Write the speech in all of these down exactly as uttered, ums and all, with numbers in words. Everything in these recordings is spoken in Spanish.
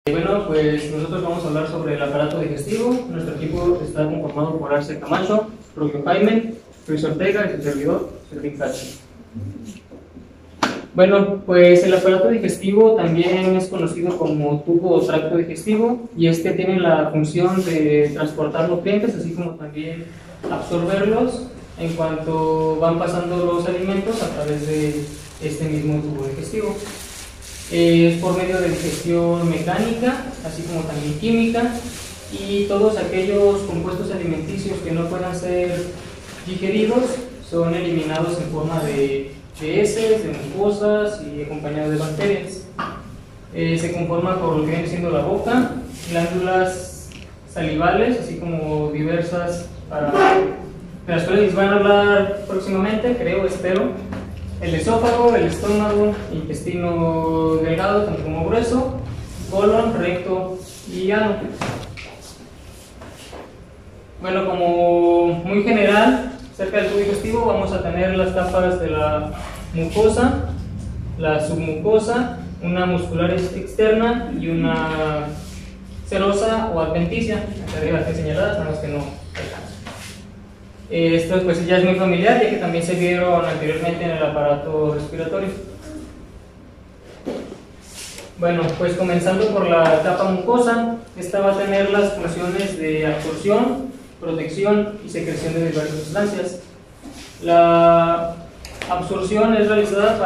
Bueno, pues nosotros vamos a hablar sobre el aparato digestivo. Nuestro equipo está conformado por Arce Camacho, Rubio Jaime, Luis Ortega y su servidor, Servín Cacho. Bueno, pues el aparato digestivo también es conocido como tubo o tracto digestivo, y este tiene la función de transportar nutrientes, así como también absorberlos en cuanto van pasando los alimentos a través de este mismo tubo digestivo. Es por medio de digestión mecánica, así como también química, y todos aquellos compuestos alimenticios que no puedan ser digeridos son eliminados en forma de, de heces, de mucosas y acompañados de bacterias. Eh, se conforma por lo que viene siendo la boca, glándulas salivales, así como diversas, para, de las cuales les van a hablar próximamente, creo, espero. El esófago, el estómago, intestino delgado tanto como grueso, colon, recto y ano. Bueno, como muy general, cerca del tubo digestivo vamos a tener las capas de la mucosa, la submucosa, una muscular externa y una serosa o adventicia. Acá arriba están señaladas, nada más que no alcanzo. Esto pues ya es muy familiar, ya que también se vieron anteriormente en el aparato respiratorio. Bueno, pues comenzando por la capa mucosa, esta va a tener las funciones de absorción, protección y secreción de diversas sustancias. La absorción es realizada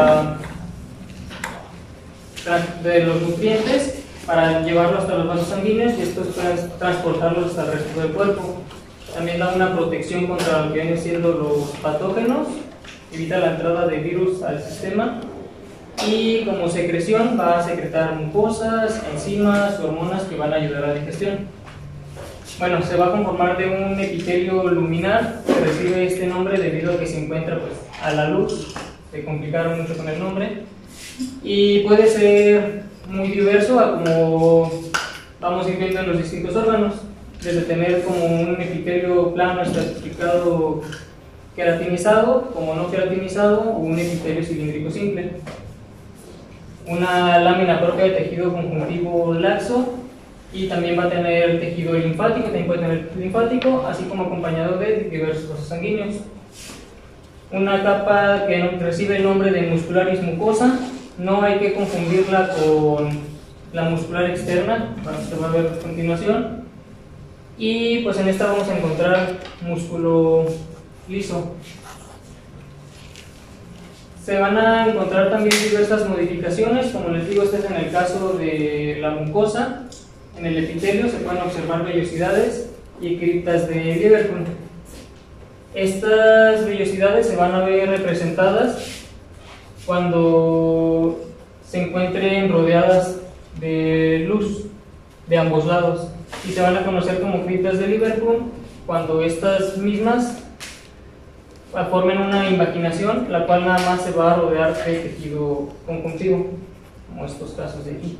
para de los nutrientes, para llevarlos hasta los vasos sanguíneos, y estos pueden transportarlos hasta el resto del cuerpo. También da una protección contra lo que vienen siendo los patógenos, evita la entrada de virus al sistema, y como secreción va a secretar mucosas, enzimas, hormonas que van a ayudar a la digestión. Bueno, se va a conformar de un epitelio luminar que recibe este nombre debido a que se encuentra pues, a la luz. Se complicaron mucho con el nombre, y puede ser muy diverso a como vamos a ir viendo en los distintos órganos, desde tener como un epitelio plano estratificado queratinizado, como no queratinizado, o un epitelio cilíndrico simple. Una lámina propia de tejido conjuntivo laxo, y también va a tener tejido linfático, también puede tener linfático, así como acompañado de diversos vasos sanguíneos. Una capa que recibe el nombre de muscularis mucosa, no hay que confundirla con la muscular externa, que se va a ver a continuación. Y pues en esta vamos a encontrar músculo liso. Se van a encontrar también diversas modificaciones, como les digo, este es en el caso de la mucosa. En el epitelio se pueden observar vellosidades y criptas de Liverpool. Estas vellosidades se van a ver representadas cuando se encuentren rodeadas de luz de ambos lados, y se van a conocer como criptas de Liverpool cuando estas mismas formen una invaginación, la cual nada más se va a rodear de tejido conjuntivo, como estos casos de aquí.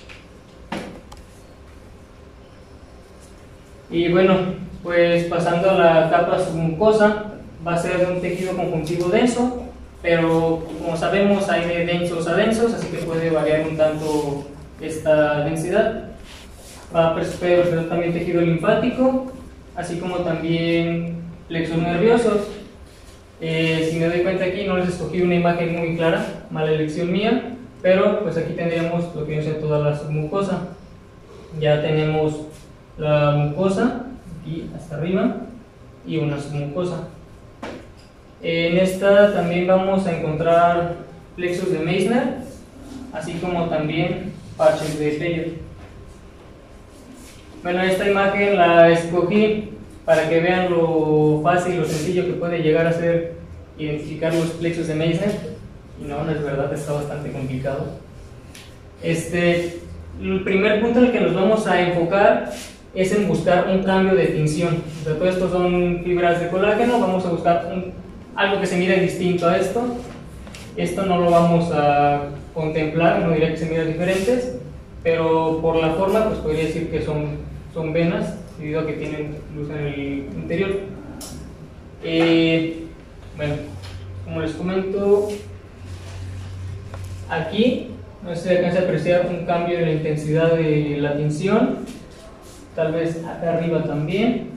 Y bueno, pues pasando a la capa submucosa, va a ser de un tejido conjuntivo denso, pero como sabemos hay de densos a densos, así que puede variar un tanto esta densidad. Va a presentar también tejido linfático, así como también plexos nerviosos. Eh, si me doy cuenta aquí, no les escogí una imagen muy clara, mala elección mía, pero pues aquí tendríamos lo que viene siendo toda la submucosa. Ya tenemos la mucosa, aquí hasta arriba, y una submucosa. En esta también vamos a encontrar plexos de Meissner, así como también parches de Peyer. Bueno, esta imagen la escogí para que vean lo fácil y lo sencillo que puede llegar a ser identificar los plexos de Meissner, y no, no es verdad, está bastante complicado. Este, el primer punto en el que nos vamos a enfocar es en buscar un cambio de tinción. O sea, todo esto son fibras de colágeno, vamos a buscar un, algo que se mire distinto a esto. Esto no lo vamos a contemplar, no diría que se miran diferentes, pero por la forma pues podría decir que son, son venas, debido a que tienen luz en el interior. Eh, bueno, como les comento, aquí No sé si alcanza a apreciar un cambio en la intensidad de la tinción, tal vez acá arriba también,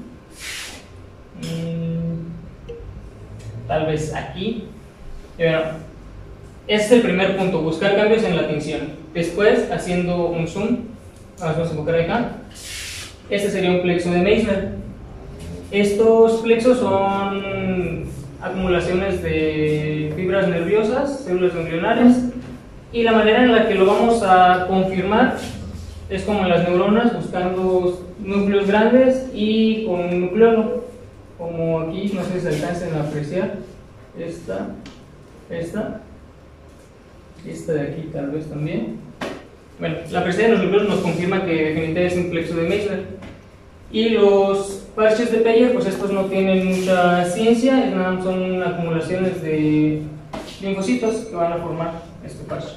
tal vez aquí. Y bueno, ese es el primer punto, buscar cambios en la tinción. Después, haciendo un zoom, vamos a enfocar acá, este sería un plexo de Meissner. Estos plexos son acumulaciones de fibras nerviosas, células ganglionares, y la manera en la que lo vamos a confirmar es como en las neuronas, buscando núcleos grandes y con un nucleolo, como aquí, no sé si se alcancen a apreciar, esta, esta, esta de aquí tal vez también. Bueno, la presencia de los núcleos nos confirma que definitivamente es un plexo de Meissner. Y los parches de Peyer, pues estos no tienen mucha ciencia, son acumulaciones de linfocitos que van a formar este parche.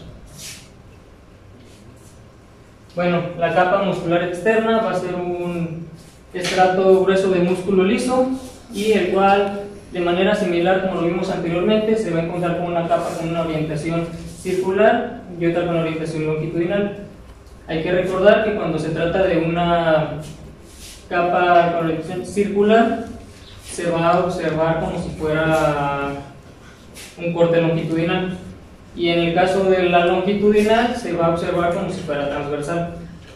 Bueno, la capa muscular externa va a ser un estrato grueso de músculo liso, y el cual, de manera similar como lo vimos anteriormente, se va a encontrar con una capa con una orientación circular y otra con orientación longitudinal. Hay que recordar que cuando se trata de una capa con orientación circular, se va a observar como si fuera un corte longitudinal, y en el caso de la longitudinal se va a observar como si fuera transversal.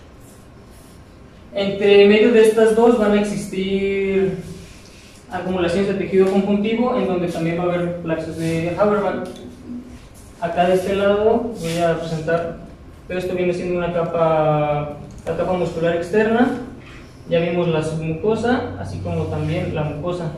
Entre medio de estas dos van a existir acumulaciones de tejido conjuntivo, en donde también va a haber plexos de Habermas. Acá de este lado voy a presentar, todo esto viene siendo una capa, la capa muscular externa. Ya vimos la submucosa, así como también la mucosa.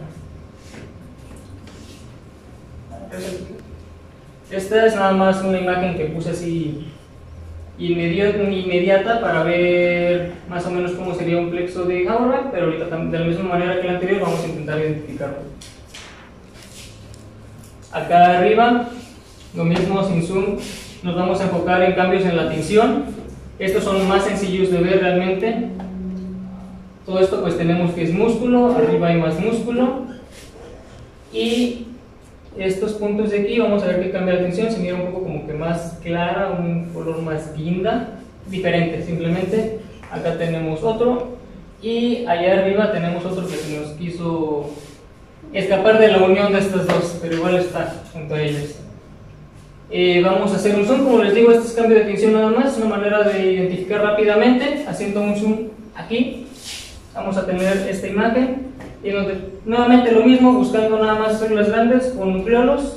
Esta es nada más una imagen que puse así inmediata para ver más o menos cómo sería un plexo de Habermas, pero ahorita de la misma manera que el anterior vamos a intentar identificarlo. Acá arriba, lo mismo sin zoom, nos vamos a enfocar en cambios en la tinción. Estos son más sencillos de ver realmente. Todo esto pues tenemos que es músculo, arriba hay más músculo, y estos puntos de aquí vamos a ver que cambia la tinción, se mira un poco como que más clara, un color más guinda, diferente simplemente. Acá tenemos otro, y allá arriba tenemos otro que se nos quiso escapar de la unión de estas dos, pero igual está junto a ellas. Eh, vamos a hacer un zoom, como les digo, este es cambio de tinción nada más, es una manera de identificar rápidamente, haciendo un zoom aquí. Vamos a tener esta imagen, y donde nuevamente lo mismo, buscando nada más células grandes con nucleolos.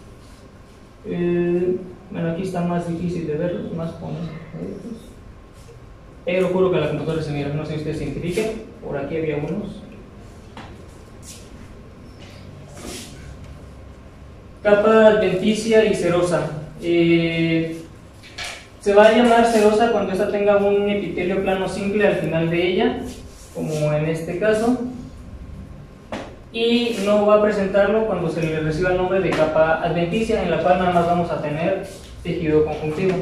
Eh, bueno, aquí está más difícil de verlos, más con estos. Pero juro que la computadora se mira, no sé si ustedes se identifiquen. Por aquí había unos. Capa adventicia y serosa. Eh, se va a llamar serosa cuando esta tenga un epitelio plano simple al final de ella, como en este caso, y no va a presentarlo cuando se le reciba el nombre de capa adventicia, en la cual nada más vamos a tener tejido conjuntivo.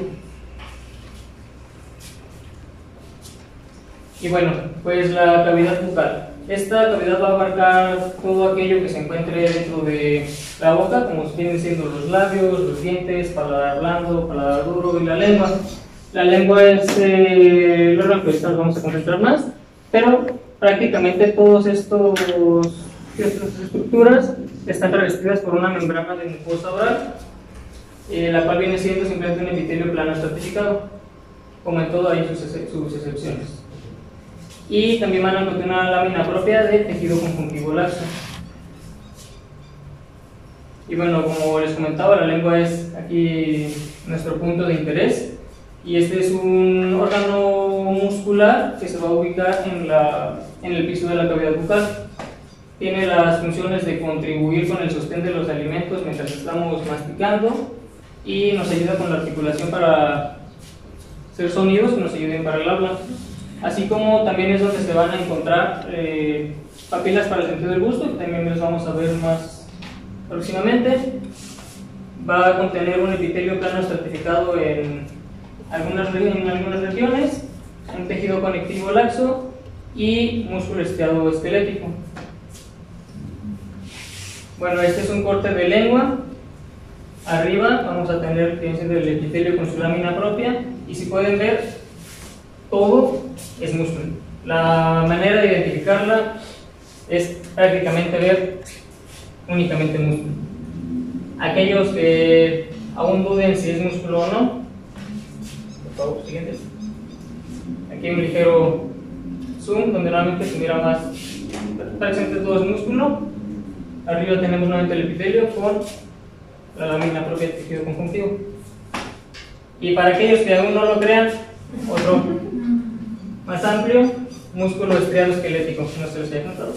Y bueno, pues la cavidad bucal. Esta cavidad va a abarcar todo aquello que se encuentre dentro de la boca, como vienen siendo los labios, los dientes, paladar blando, paladar duro y la lengua. La lengua es eh, el órgano que vamos a concentrar más, pero prácticamente todas estas estructuras están revestidas por una membrana de mucosa oral, eh, la cual viene siendo simplemente un epitelio plano estratificado. Como en todo hay sus, sus excepciones. Y también van a encontrar una lámina propia de tejido conjuntivo laxo. Y bueno, como les comentaba, la lengua es aquí nuestro punto de interés, y este es un órgano muscular que se va a ubicar en, la, en el piso de la cavidad bucal. Tiene las funciones de contribuir con el sostén de los alimentos mientras estamos masticando, y nos ayuda con la articulación para hacer sonidos que nos ayuden para el habla. Así como también es donde se van a encontrar eh, papilas para el sentido del gusto, que también los vamos a ver más próximamente. Va a contener un epitelio plano estratificado en algunas, en algunas regiones, un tejido conectivo laxo y músculo estriado esquelético. Bueno, este es un corte de lengua. arriba vamos a tener que es el epitelio con su lámina propia, y si pueden ver, todo es músculo. La manera de identificarla es prácticamente ver únicamente músculo. Aquellos que aún duden si es músculo o no, por favor, siguiente. Aquí hay un ligero zoom donde normalmente se mira más, prácticamente todo es músculo. Arriba tenemos nuevamente el epitelio con la lámina propia del tejido conjuntivo. Y para aquellos que aún no lo crean, otro más amplio, músculo estriado esquelético, no se los haya contado.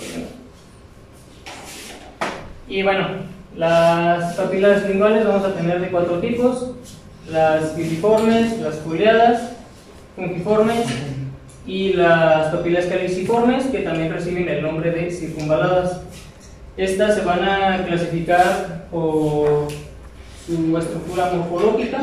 Y bueno, las papilas linguales vamos a tener de cuatro tipos: las filiformes, las foliadas, fungiformes y las papilas caliciformes, que también reciben el nombre de circunvaladas. Estas se van a clasificar por su estructura morfológica.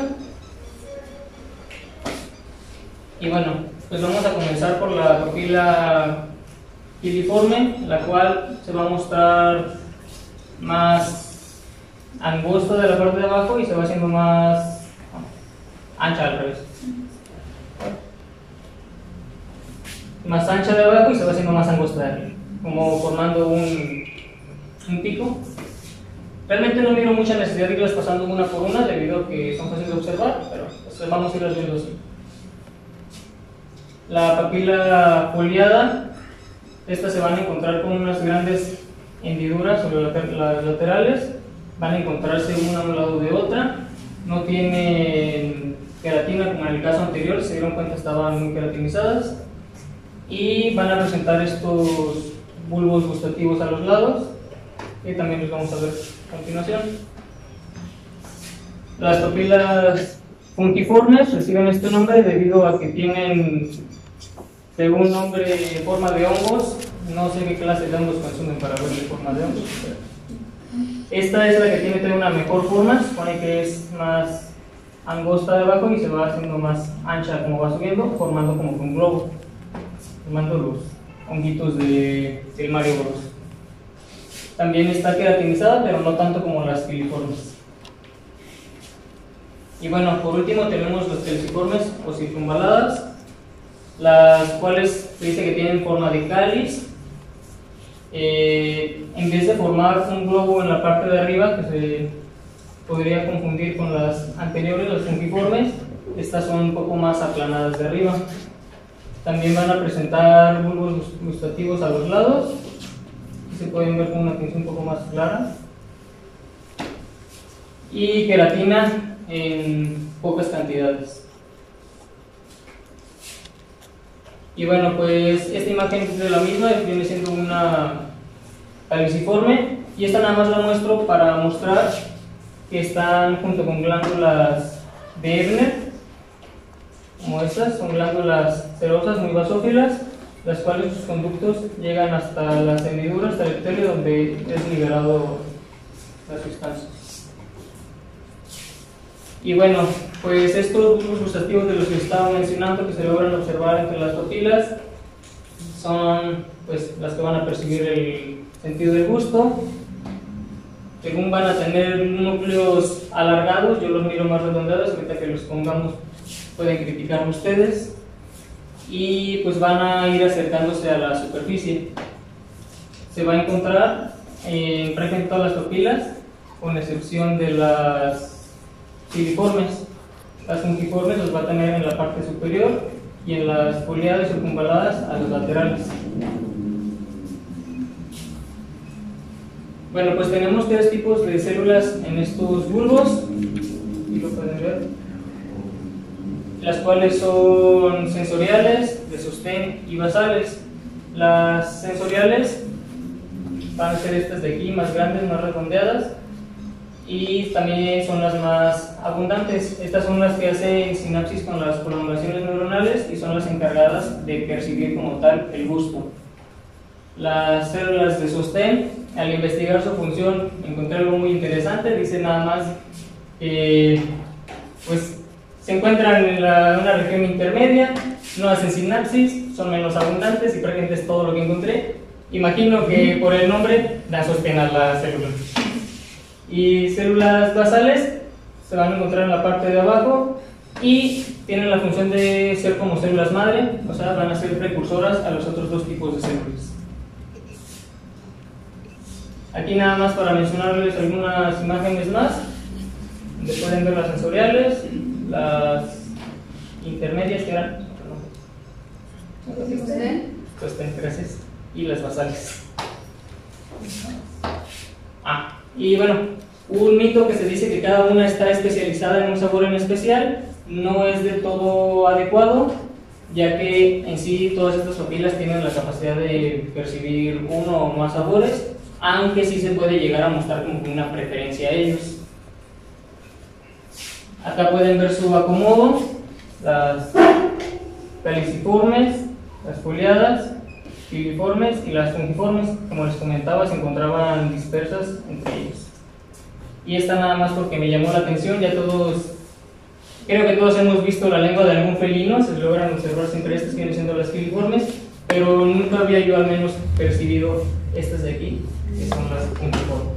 Y bueno, pues vamos a comenzar por la papila filiforme, la cual se va a mostrar más angosta de la parte de abajo y se va haciendo más ancha al revés. Más ancha de abajo y se va haciendo más angosta de arriba, como formando un, un pico. Realmente no miro mucha necesidad de irlas pasando una por una debido a que son fáciles de observar, pero pues vamos a irlas viendo así. La papila foliada, estas se van a encontrar con unas grandes hendiduras sobre las laterales, van a encontrarse una a un lado de otra, no tienen queratina como en el caso anterior, si se dieron cuenta estaban muy queratinizadas, y van a presentar estos bulbos gustativos a los lados, que también los vamos a ver a continuación. Las papilas fungiformes reciben este nombre debido a que tienen, según nombre, forma de hongos. No sé qué clase de hongos consumen para verle forma de hongos, pero esta es la que tiene tener una mejor forma. Se supone que es más angosta de abajo y se va haciendo más ancha como va subiendo, formando como que un globo, formando los honguitos de, del Mario Bros. También está queratinizada, pero no tanto como las filiformes. Y bueno, por último tenemos las caliciformes o circunvaladas, las cuales se dice que tienen forma de cáliz. Eh, en vez de formar un globo en la parte de arriba, que se podría confundir con las anteriores, las fungiformes, estas son un poco más aplanadas de arriba. También van a presentar bulbos gustativos a los lados, y se pueden ver con una pinza un poco más clara, y queratina en pocas cantidades. Y bueno, pues esta imagen es de la misma, viene siendo una caliciforme, y esta nada más la muestro para mostrar que están junto con glándulas de Ebner, como estas, son glándulas cerosas muy basófilas, las cuales sus conductos llegan hasta las hendiduras, hasta el epitelio, donde es liberado la sustancia. Y bueno, pues estos bulbos gustativos de los que estaba mencionando, que se logran observar entre las papilas, son pues las que van a percibir el sentido del gusto. Según van a tener núcleos alargados, yo los miro más redondeados, ahorita que los pongamos pueden criticar ustedes, y pues van a ir acercándose a la superficie. Se va a encontrar en prácticamente todas las papilas, con excepción de las filiformes. Las fungiformes los va a tener en la parte superior y en las foliadas y circunvaladas a los laterales. Bueno, pues tenemos tres tipos de células en estos bulbos, y lo pueden ver, las cuales son sensoriales, de sostén y basales. Las sensoriales van a ser estas de aquí, más grandes, más redondeadas, y también son las más abundantes. Estas son las que hacen sinapsis con las prolongaciones neuronales y son las encargadas de percibir como tal el gusto. Las células de sostén, al investigar su función, encontré algo muy interesante. Dice nada más que pues, se encuentran en la, una región intermedia, no hacen sinapsis, son menos abundantes y prácticamente es todo lo que encontré. Imagino que por el nombre dan sostén a las células. Y células basales, se van a encontrar en la parte de abajo y tienen la función de ser como células madre, o sea, van a ser precursoras a los otros dos tipos de células. Aquí nada más para mencionarles algunas imágenes más, donde pueden ver las sensoriales, las intermedias que eran, gracias, y las basales. Ah, y bueno, un mito que se dice que cada una está especializada en un sabor en especial no es del todo adecuado, ya que en sí todas estas papilas tienen la capacidad de percibir uno o más sabores, aunque sí se puede llegar a mostrar como una preferencia a ellos. Acá pueden ver su acomodo, las peliciformes, las foliadas, filiformes y las fungiformes, como les comentaba, se encontraban dispersas entre ellos. Y esta nada más porque me llamó la atención, ya todos, creo que todos hemos visto la lengua de algún felino, se logran observar siempre estas que vienen siendo las filiformes, pero nunca había yo al menos percibido estas de aquí, que son las fungiformes.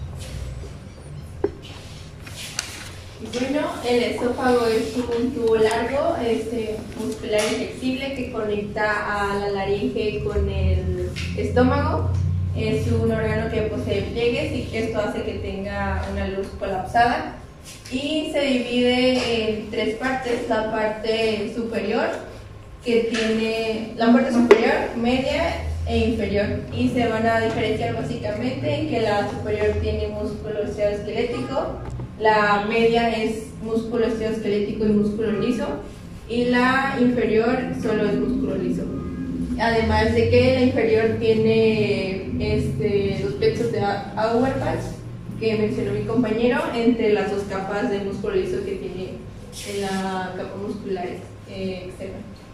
Bueno, el esófago es un tubo largo, este, muscular y flexible que conecta a la laringe con el estómago. Es un órgano que posee pliegues y esto hace que tenga una luz colapsada. Y se divide en tres partes: la parte superior, que tiene la parte superior, media e inferior. Y se van a diferenciar básicamente en que la superior tiene músculo osteoesquelético, la media es músculo osteoesquelético y músculo liso, y la inferior solo es músculo liso. Además de que la inferior tiene este, los plexos de Auerbach, que mencionó mi compañero, entre las dos capas de músculo liso que tiene en la capa muscular eh, externa.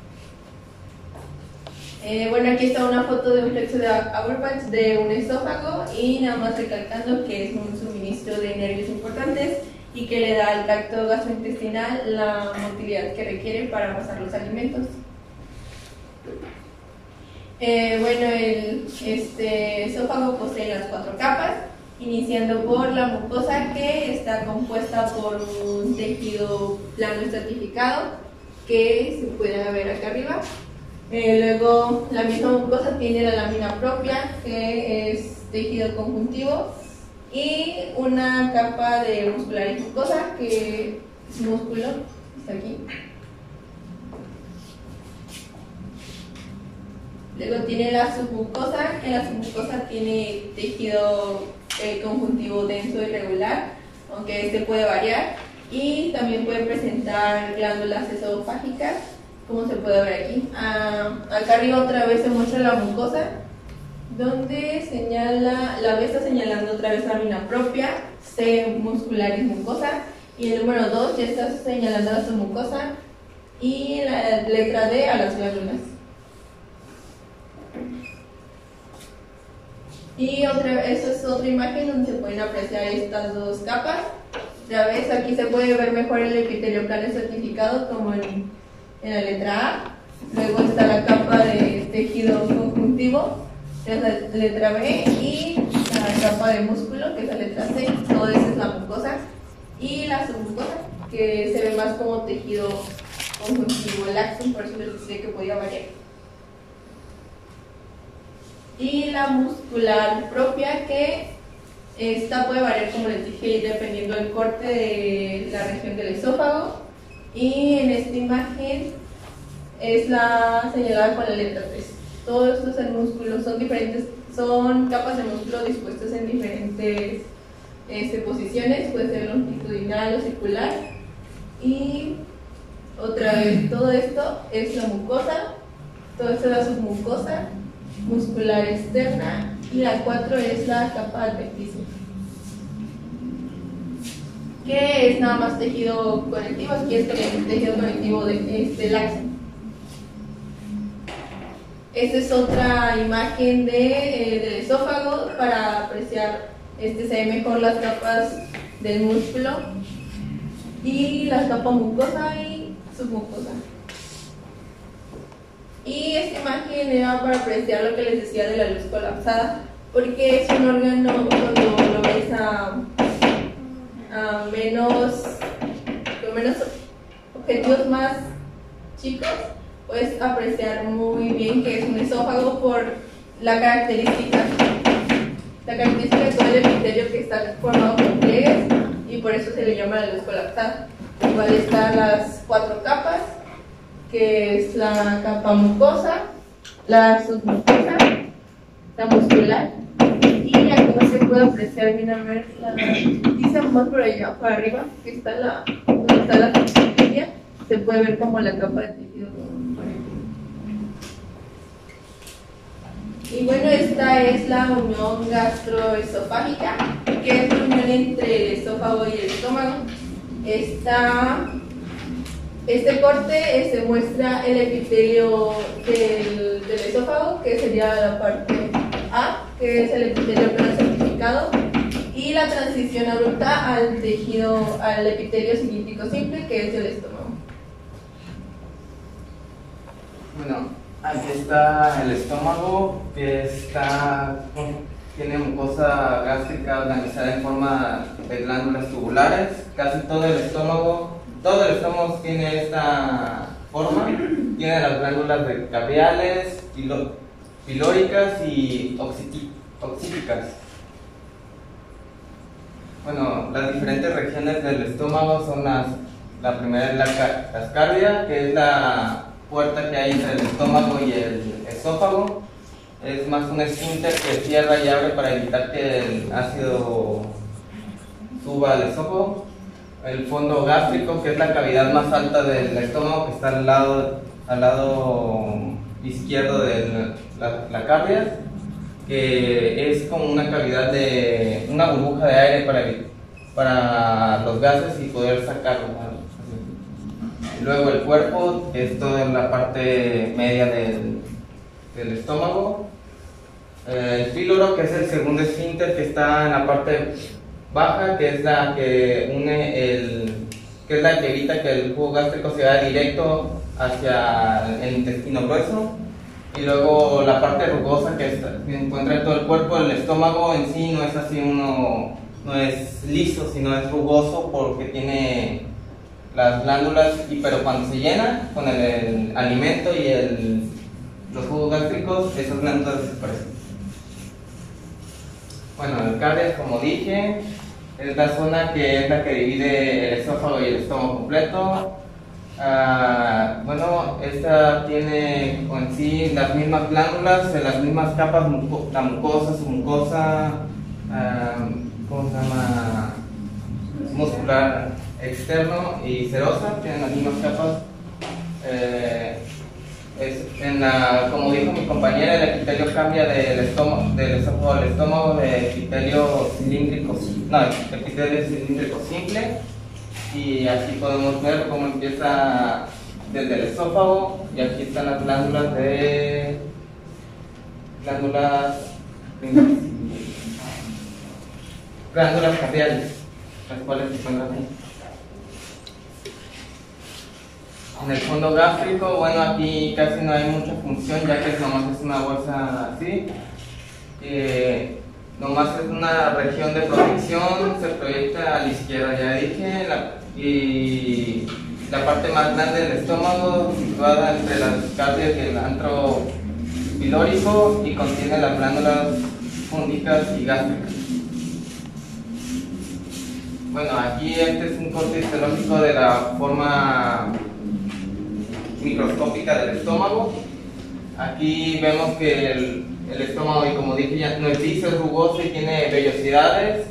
Eh, bueno, aquí está una foto de un plexo de Auerbach de un esófago, y nada más recalcando que es un suministro de nervios importantes y que le da al tracto gastrointestinal la motilidad que requiere para pasar los alimentos. Eh, bueno, el este, esófago posee las cuatro capas, iniciando por la mucosa, que está compuesta por un tejido plano estratificado que se puede ver acá arriba. Eh, luego la misma mucosa tiene la lámina propia, que es tejido conjuntivo, y una capa de muscular y mucosa, que es músculo, está aquí. Luego tiene la submucosa, que la submucosa tiene tejido eh, conjuntivo denso y regular, aunque este puede variar, y también puede presentar glándulas esofágicas, como se puede ver aquí. Ah, acá arriba otra vez se muestra la mucosa, donde señala, la B está señalando otra vez lámina propia, C muscular y mucosa, y el número dos ya está señalando la submucosa, y la letra D a las glándulas. Y otra, esta es otra imagen donde se pueden apreciar estas dos capas. Otra vez aquí se puede ver mejor el epitelio plano estratificado, como en, en la letra A. Luego está la capa de tejido conjuntivo, que es la letra B, y la capa de músculo, que es la letra C. Todo eso es la mucosa. Y la submucosa, que se ve más como tejido conjuntivo laxo, por eso les decía que podía variar. Y la muscular propia, que esta puede variar, como les dije, dependiendo del corte de la región del esófago. Y en esta imagen es la señalada con la letra tres. Todos estos en músculos son diferentes, son capas de músculo dispuestas en diferentes este, posiciones, puede ser longitudinal o circular. Y otra vez, todo esto es la mucosa, todo esto es la submucosa muscular externa, y la cuatro es la capa adventicia, que es nada más tejido conectivo. Aquí es el tejido conectivo de este laxo. Esta es otra imagen de, eh, del esófago para apreciar, este, se ve mejor las capas del músculo y la capa mucosa y submucosa. Y esta imagen era para apreciar lo que les decía de la luz colapsada, porque es un órgano, cuando lo ves a, a menos menos objetivos más chicos, puedes apreciar muy bien que es un esófago por la característica, la característica de todo el epitelio que está formado por pliegues y por eso se le llama la luz colapsada. Igual están las cuatro capas, que es la capa mucosa, la submucosa, la muscular, y aquí no se puede apreciar bien a ver la quizá más por allá, para arriba, que está la, donde está la epitelia, se puede ver como la capa de tejido. Y bueno, esta es la unión gastroesofágica, que es la unión entre el esófago y el estómago. Esta, este corte se este, muestra el epitelio del, del esófago, que sería la parte A, que es el epitelio plano certificado, y la transición abrupta al tejido, al epitelio cilíndrico simple, que es el estómago. Bueno, aquí está el estómago, que está, tiene mucosa gástrica organizada en forma de glándulas tubulares. Casi todo el estómago, todo el estómago tiene esta forma. Tiene las glándulas de caviales, pilo, pilóricas y occípicas. Bueno, las diferentes regiones del estómago son las, la primera es la cascardia, que es la puerta que hay entre el estómago y el esófago. Es más un esfínter que cierra y abre para evitar que el ácido suba al esófago. El fondo gástrico, que es la cavidad más alta del estómago, que está al lado, al lado izquierdo de la, la cardia, que es como una cavidad de una burbuja de aire para, para los gases y poder sacarlos, ¿no? Luego el cuerpo, que es toda la parte media del, del estómago. El píloro, que es el segundo esfínter que está en la parte baja, que es la que une el, que es la que evita que el jugo gástrico se vaya directo hacia el intestino grueso. Y luego la parte rugosa que está, se encuentra en todo el cuerpo. El estómago en sí no es así, uno no es liso, sino es rugoso porque tiene las glándulas, y pero cuando se llena con el, el alimento y el, los jugos gástricos, esas glándulas desaparecen. Bueno, el cardia, como dije, es la zona que es la que divide el esófago y el estómago completo. Uh, bueno, esta tiene en sí las mismas glándulas, las mismas capas, muco, la mucosa, submucosa, uh, ¿cómo se llama? Muscular externo y serosa, tienen las mismas capas. Eh, es en la, como dijo mi compañera, el epitelio cambia del estómago, del esófago al estómago, de epitelio cilíndrico, no, epitelio cilíndrico simple, y aquí podemos ver cómo empieza desde el esófago, y aquí están las glándulas de glándulas glándulas capilares, las cuales se encuentran ahí. En el fondo gástrico, bueno, aquí casi no hay mucha función, ya que nomás es una bolsa así. Eh, nomás es una región de protección, se proyecta a la izquierda, ya dije, la, y la parte más grande del estómago, situada entre las cardias y el antro pilórico, y contiene las glándulas fúngicas y gástricas. Bueno, aquí este es un corte histológico de la forma microscópica del estómago. Aquí vemos que el, el estómago, y como dije ya, no es liso, es rugoso y tiene vellosidades,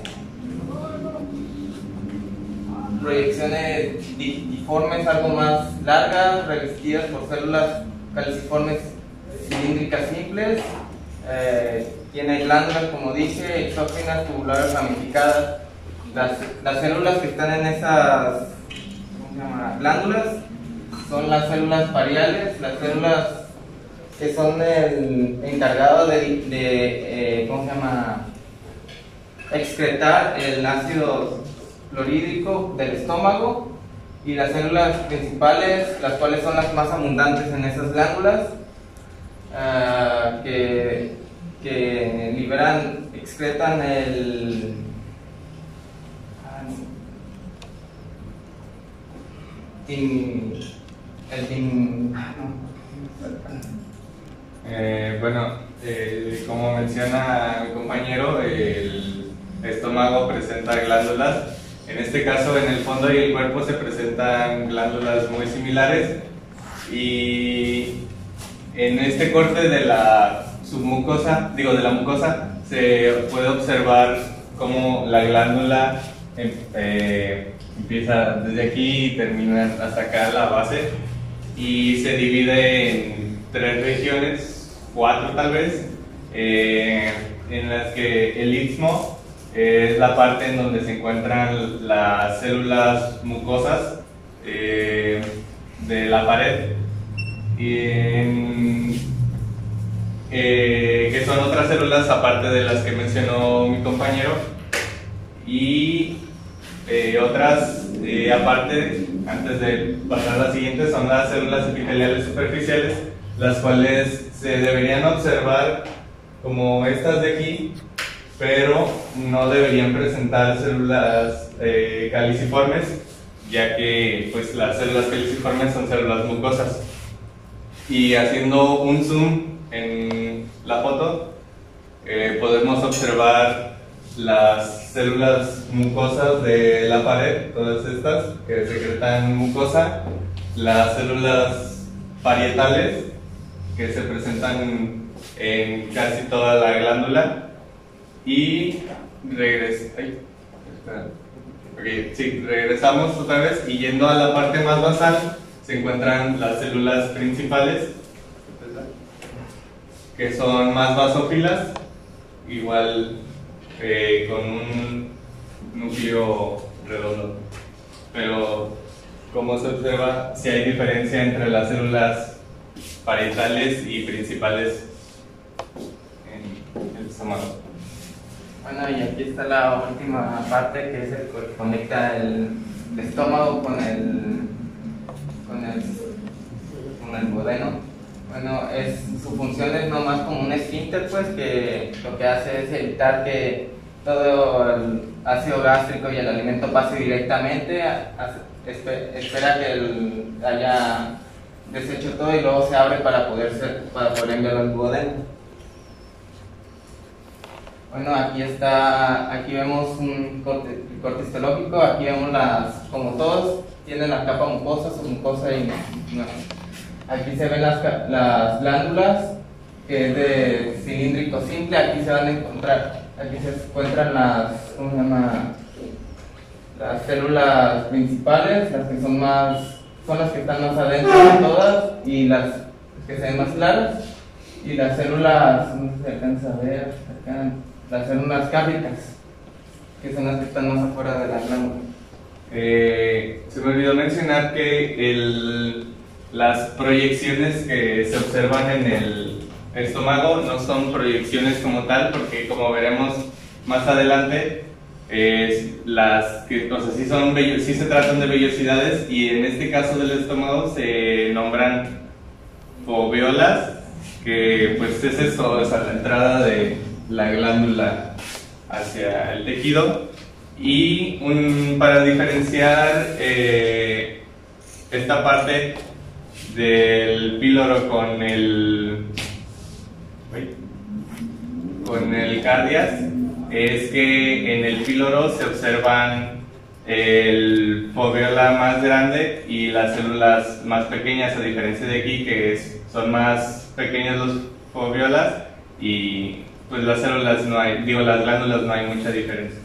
proyecciones diformes algo más largas, revestidas por células calciformes cilíndricas simples. Eh, tiene glándulas, como dije, exógenas, tubulares, ramificadas. Las, las células que están en esas, ¿cómo se llama?, glándulas son las células pariales, las células que son el encargado de, de eh, ¿cómo se llama?, excretar el ácido clorhídrico del estómago, y las células principales, las cuales son las más abundantes en esas glándulas, uh, que, que liberan, excretan el tin, el tin, ah, no. Eh, bueno, eh, como menciona mi compañero, el estómago presenta glándulas. En este caso, en el fondo y el cuerpo se presentan glándulas muy similares, y en este corte de la submucosa, digo de la mucosa, se puede observar cómo la glándula eh, empieza desde aquí y termina hasta acá la base, y se divide en tres regiones, cuatro tal vez, eh, en las que el istmo es la parte en donde se encuentran las células mucosas eh, de la pared, y en, eh, que son otras células aparte de las que mencionó mi compañero, y eh, otras eh, aparte, antes de pasar a la siguiente, son las células epiteliales superficiales, las cuales se deberían observar como estas de aquí, pero no deberían presentar células eh, caliciformes, ya que pues, las células caliciformes son células mucosas. Y haciendo un zoom en la foto, eh, podemos observar las células mucosas de la pared, todas estas que secretan mucosa, las células parietales que se presentan en casi toda la glándula, y regres ay, espera. Okay, sí, regresamos otra vez, y yendo a la parte más basal se encuentran las células principales, que son más basófilas, igual eh, con un núcleo redondo. Pero como se observa, si hay diferencia entre las células parietales y principales en el estómago. Bueno, y aquí está la última parte, que es el que conecta el, el estómago con el, con el, con el duodeno. Bueno, es, su función es nomás como un esfínter, pues, que lo que hace es evitar que todo el ácido gástrico y el alimento pase directamente, a, a, espe, espera que el, haya deshecho todo y luego se abre para poder, ser, para poder enviarlo al duodeno. Bueno, aquí está, aquí vemos un corte, corte histológico, aquí vemos las, como todos, tienen la capa mucosa, submucosa y no. Aquí se ven las, las glándulas, que es de cilíndrico simple, aquí se van a encontrar, aquí se encuentran las, ¿cómo se llama? Las células principales, las que son más, son las que están más adentro de todas, y las que se ven más claras, y las células, no sé si se alcanza a ver, acá, las células cárdicas, que son las que están más afuera de la glándula. Eh, se me olvidó mencionar que el, las proyecciones que se observan en el estómago no son proyecciones como tal, porque como veremos más adelante, eh, las que, o sea, sí, son vello, sí se tratan de vellosidades, y en este caso del estómago se nombran foveolas, que pues es esto, o sea, la entrada de la glándula hacia el tejido. Y un, para diferenciar eh, esta parte del píloro con el con el cardias, es que en el píloro se observan el foveola más grande y las células más pequeñas, a diferencia de aquí, que es, son más pequeñas los foveolas, y pues las células no hay, digo las glándulas no hay mucha diferencia.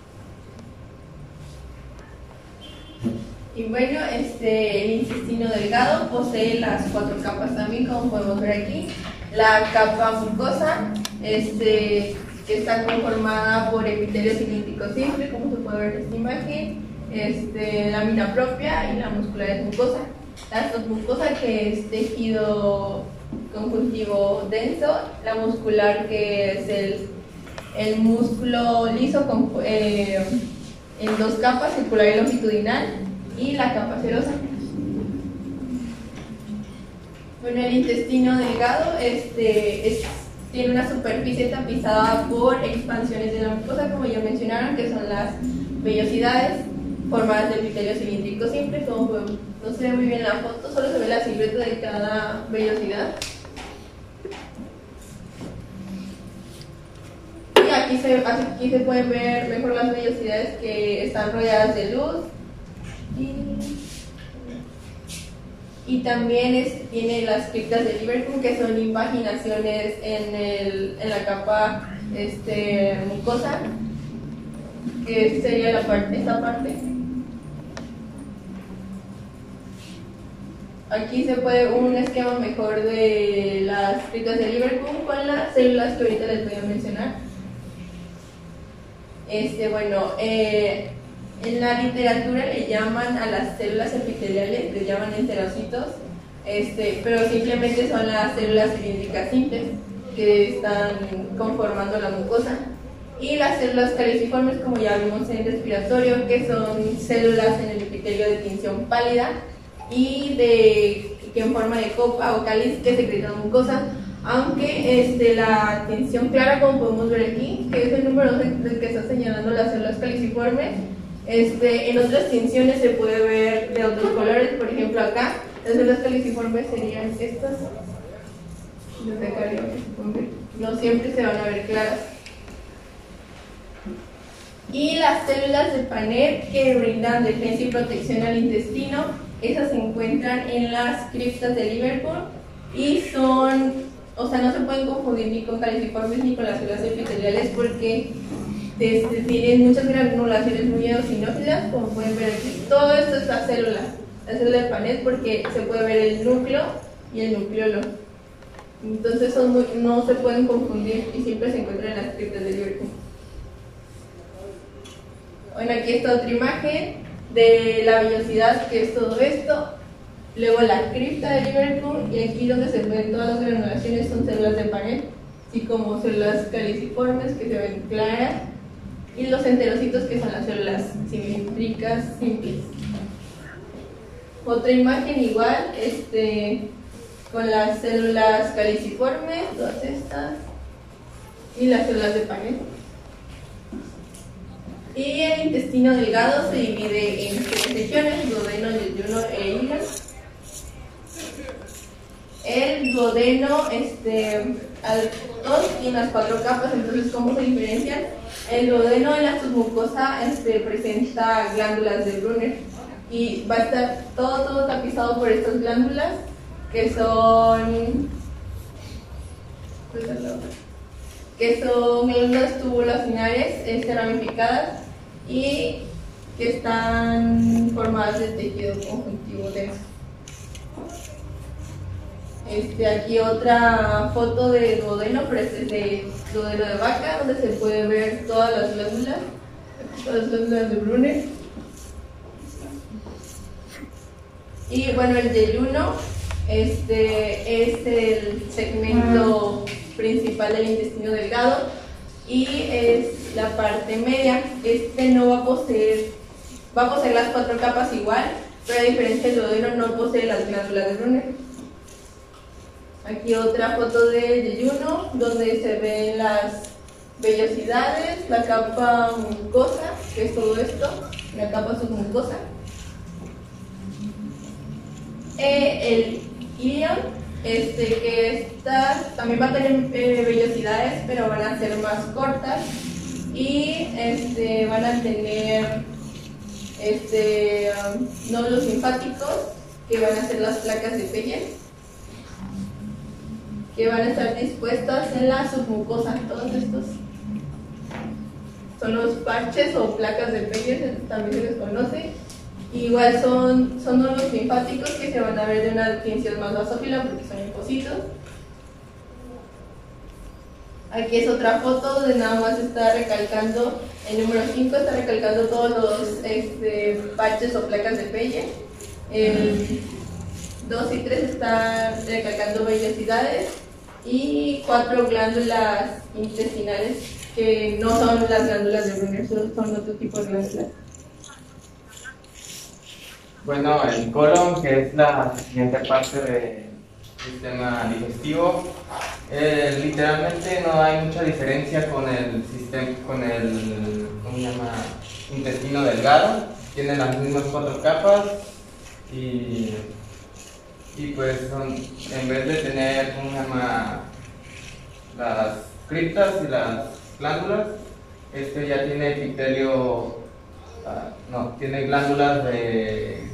Y bueno, este, el intestino delgado posee las cuatro capas también, como podemos ver aquí. La capa mucosa, este, que está conformada por epitelio cilíndrico simple, como se puede ver en esta imagen, este, lámina propia, y la muscular es mucosa. La submucosa, que es tejido conjuntivo denso, la muscular, que es el, el músculo liso con, eh, en dos capas, circular y longitudinal, y la capa serosa. Bueno, el intestino delgado este, es, tiene una superficie tapizada por expansiones de la mucosa, como ya mencionaron, que son las vellosidades, formadas de epitelio cilíndrico simple, como no se ve muy bien la foto, solo se ve la silueta de cada vellosidad. Y aquí se, aquí se pueden ver mejor las vellosidades que están rodeadas de luz. Y, y también es, tiene las criptas de Liverpool, que son impaginaciones en, el, en la capa este, mucosa, que sería la parte, esta parte. Aquí se puede un esquema mejor de las criptas de Liverpool con las células que ahorita les voy a mencionar. Este, bueno, eh, en la literatura le llaman a las células epiteliales, le llaman enterocitos, este, pero simplemente son las células cilíndricas simples que están conformando la mucosa. Y las células caliciformes, como ya vimos en el respiratorio, que son células en el epitelio de tinción pálida y de, que en forma de copa o cáliz que secretan mucosa, aunque este, la tinción clara, como podemos ver aquí, que es el número dos del que está señalando las células caliciformes, este, en otras tinciones se puede ver de otros colores. Por ejemplo, acá las células caliciformes serían estas, desde acá arriba, no siempre se van a ver claras. Y las células de Panet, que brindan defensa y protección al intestino, esas se encuentran en las criptas de Liverpool y son, o sea, no se pueden confundir ni con caliciformes ni con las células epiteliales, porque desde, tienen muchas granulaciones muy eosinófilas, como pueden ver aquí. Todo esto es la célula, la célula de Panet, porque se puede ver el núcleo y el nucleolo. Entonces son muy, no se pueden confundir y siempre se encuentran en las criptas de Liverpool. Bueno, aquí está otra imagen de la vellosidad, que es todo esto. Luego la cripta de Liverpool, y aquí donde se ven todas las granulaciones son células de Panet, así como células caliciformes que se ven claras, y los enterocitos, que son las células cilíndricas simples. Otra imagen igual, este, con las células caliciformes, todas estas, y las células de Panet. Y el intestino delgado se divide en tres regiones: duodeno, yeyuno e hígado. El duodeno, este, al, todos tienen las cuatro capas. Entonces, ¿cómo se diferencian? El duodeno en la submucosa este, presenta glándulas de Brunner y va a estar todo, todo tapizado por estas glándulas, que son que son glándulas tubulacionales este, ramificadas y que están formadas de tejido conjuntivo denso. Este, aquí otra foto de duodeno, pero este es de duodeno de vaca, donde se puede ver todas las glándulas, todas las glándulas de Brunner. Y bueno, el yeyuno este, es el segmento principal del intestino delgado y es la parte media. Este no va a poseer, va a poseer las cuatro capas igual, pero a diferencia del duodeno no posee las glándulas de Brunner. Aquí otra foto de yeyuno, donde se ven las vellosidades, la capa mucosa, que es todo esto, la capa submucosa. Eh, el ilion, este, que estas también va a tener eh, vellosidades, pero van a ser más cortas y este, van a tener este, um, nódulos linfáticos, que van a ser las placas de Peyer's, que van a estar dispuestas en la submucosa. Todos estos son los parches o placas de Peyer's, también se les conoce. Igual son, son nódulos linfáticos que se van a ver de una tinción más basófila porque son linfocitos. Aquí es otra foto donde nada más está recalcando el número cinco, está recalcando todos los este, parches o placas de Peyer's. El dos y tres están recalcando vellosidades y cuatro glándulas intestinales que no son las glándulas de Brunner, son otro tipo de glándulas. Bueno, el colon, que es la siguiente parte del sistema digestivo, eh, literalmente no hay mucha diferencia con el sistema, con el, ¿cómo se llama?, intestino delgado. Tiene las mismas cuatro capas y, y pues son, en vez de tener, ¿cómo se llama?, las criptas y las glándulas, este ya tiene epitelio, uh, no, tiene glándulas de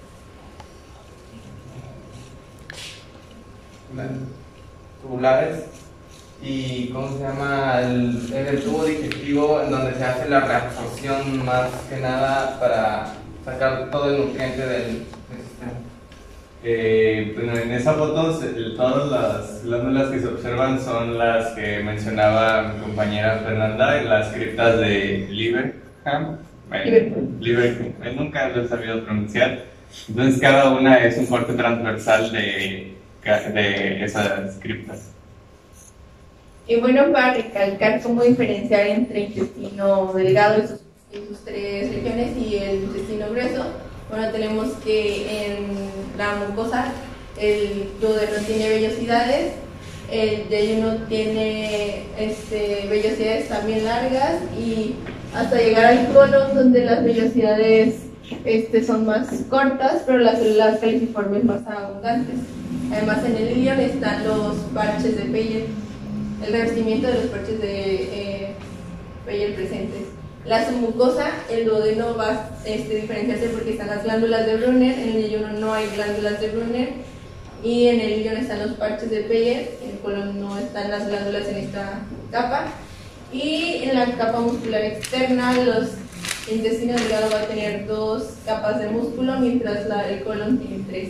tubulares y, ¿cómo se llama?, el, en el tubo digestivo, en donde se hace la reabsorción más que nada para sacar todo el nutriente del, del sistema. Eh, bueno, en esa foto todas las glándulas que se observan son las que mencionaba mi compañera Fernanda en las criptas de Liverham. Liverpool. Liverpool. Nunca lo he sabido pronunciar. Entonces cada una es un corte transversal de, de esas criptas. Y bueno, para recalcar cómo diferenciar entre intestino delgado y sus, y sus tres regiones y el intestino grueso, bueno, tenemos que en la mucosa el duodeno tiene vellosidades, el yeyuno tiene este, vellosidades también largas y hasta llegar al colon donde las vellosidades este, son más cortas, pero las células caliciformes más abundantes. Además, en el ilion están los parches de Peyer, el revestimiento de los parches de eh, Peyer presentes. La submucosa, el duodeno va a este, diferenciarse porque están las glándulas de Brunner, en el yeyuno no hay glándulas de Brunner, y en el ilion están los parches de Peyer, en el colon no están las glándulas en esta capa, y en la capa muscular externa los intestino delgado va a tener dos capas de músculo, mientras la, el colon tiene tres.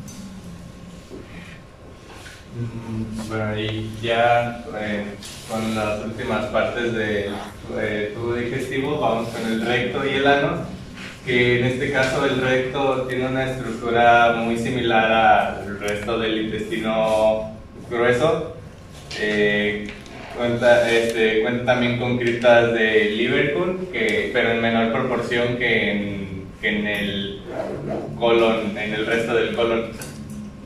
Bueno, y ya eh, con las últimas partes del de tubo digestivo vamos con el recto y el ano, que en este caso el recto tiene una estructura muy similar al resto del intestino grueso. Eh, cuenta, este, cuenta también con criptas de Liverpool, que, pero en menor proporción que en, que en el colon, en el resto del colon.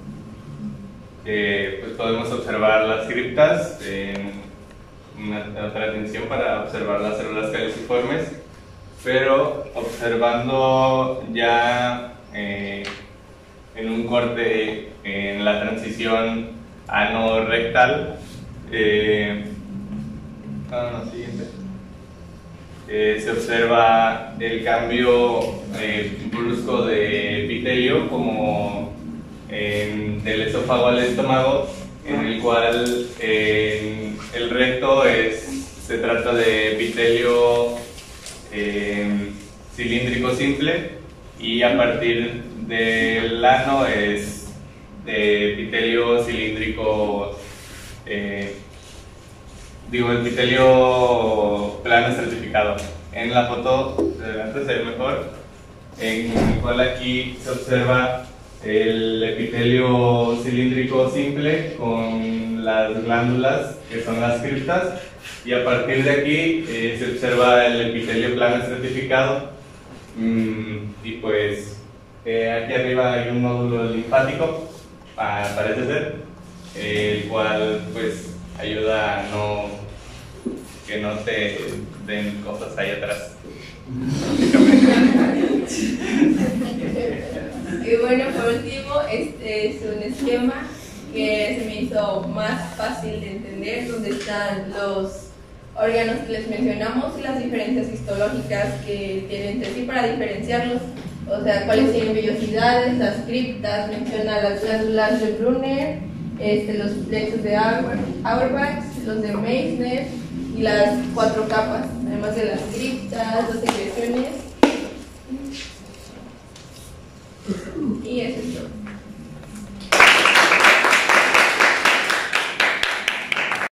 Eh, pues podemos observar las criptas en una, otra atención para observar las células caliciformes, pero observando ya eh, en un corte en la transición ano-rectal, eh, ah, no, siguiente, eh, se observa el cambio eh, brusco de epitelio como En, del esófago al estómago, en el cual eh, el recto es, se trata de epitelio eh, cilíndrico simple, y a partir del ano es de epitelio cilíndrico, eh, digo, epitelio plano estratificado. En la foto de delante se ve mejor, en el cual aquí se observa el epitelio cilíndrico simple con las glándulas que son las criptas, y a partir de aquí eh, se observa el epitelio plano estratificado. Mm, y pues eh, aquí arriba hay un nódulo linfático, ah, parece ser, eh, el cual pues ayuda a no que no te den cosas ahí atrás. Y bueno, por último, este es un esquema que se me hizo más fácil de entender, donde están los órganos que les mencionamos y las diferencias histológicas que tienen entre sí para diferenciarlos. O sea, cuáles tienen vellosidades, las criptas, menciona las glándulas de Brunner, este, los plexos de Auerbach, los de Meissner y las cuatro capas, además de las criptas, las secreciones. Y eso es todo.